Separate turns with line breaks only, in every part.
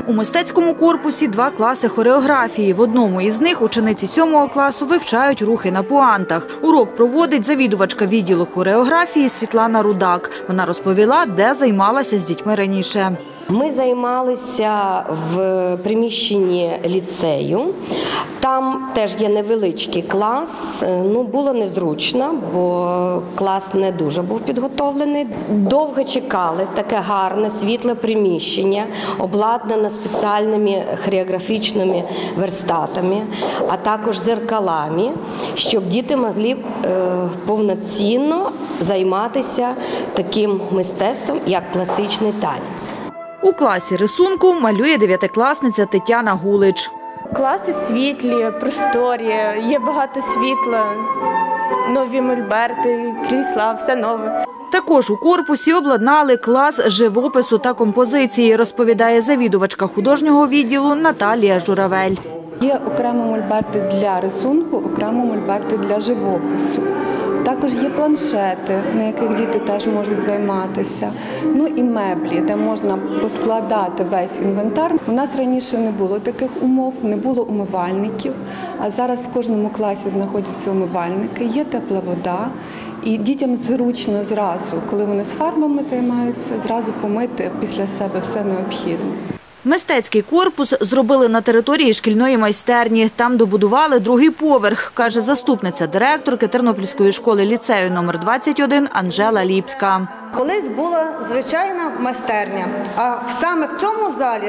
У мистецькому корпусі 2 класи хореографії. В одному із них учениці 7 класу вивчають рухи на пуантах. Урок проводить завідувачка відділу хореографії Світлана Рудак. Вона розповіла, де займалася з дітьми раніше.
Ми займалися в приміщенні ліцею. Там теж є невеличкий клас. Було незручно, бо клас не дуже був підготовлений. Довго чекали, таке гарне, світле приміщення, обладнане спеціальними хореографічними верстатами, а також зеркалами, щоб діти могли повноцінно займатися таким мистецтвом, як класичний танець.
У класі рисунку малює 9-класниця Тетяна Гулич.
Класи світлі, просторі, є багато світла, нові мольберти, крісла, все нове.
Також у корпусі обладнали клас живопису та композиції, розповідає завідувачка художнього відділу Наталія Журавель.
Є окремо мольберти для рисунку, окремо мольберти для живопису. Також є планшети, на яких діти теж можуть займатися. І меблі, де можна поскладати весь інвентар. У нас раніше не було таких умов, не було умивальників, а зараз в кожному класі знаходяться умивальники, є тепла вода. І дітям зручно зразу, коли вони з фарбами займаються, зразу помити після себе все необхідне.
Мистецький корпус зробили на території шкільної майстерні. Там добудували 2-й поверх, каже заступниця директорки Тернопільської школи ліцею номер 21 Анжела Ліпська.
Колись була звичайна майстерня, а саме в цьому залі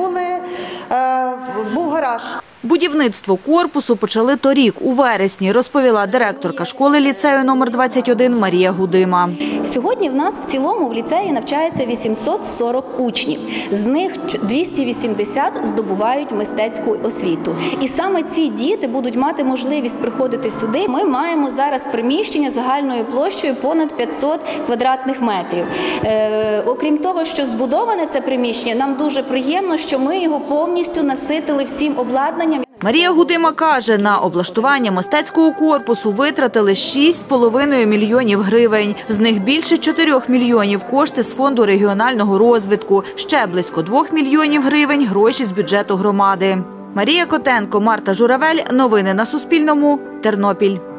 був гараж.
Будівництво корпусу почали торік, у вересні, розповіла директорка школи ліцею номер 21 Марія Гудима.
Сьогодні в нас в цілому в ліцеї навчається 840 учнів. З них 280 здобувають мистецьку освіту. І саме ці діти будуть мати можливість приходити сюди. Ми маємо зараз приміщення загальною площею понад 500 квадратних метрів. Окрім того, що збудоване це приміщення, нам дуже приємно, що ми його повністю наситили всім обладнанням.
Марія Гудима каже, на облаштування мистецького корпусу витратили 6,5 мільйонів гривень. З них більше 4 мільйонів – кошти з фонду регіонального розвитку. Ще близько 2 мільйонів гривень – гроші з бюджету громади. Марія Котенко, Марта Журавель. Новини на Суспільному. Тернопіль.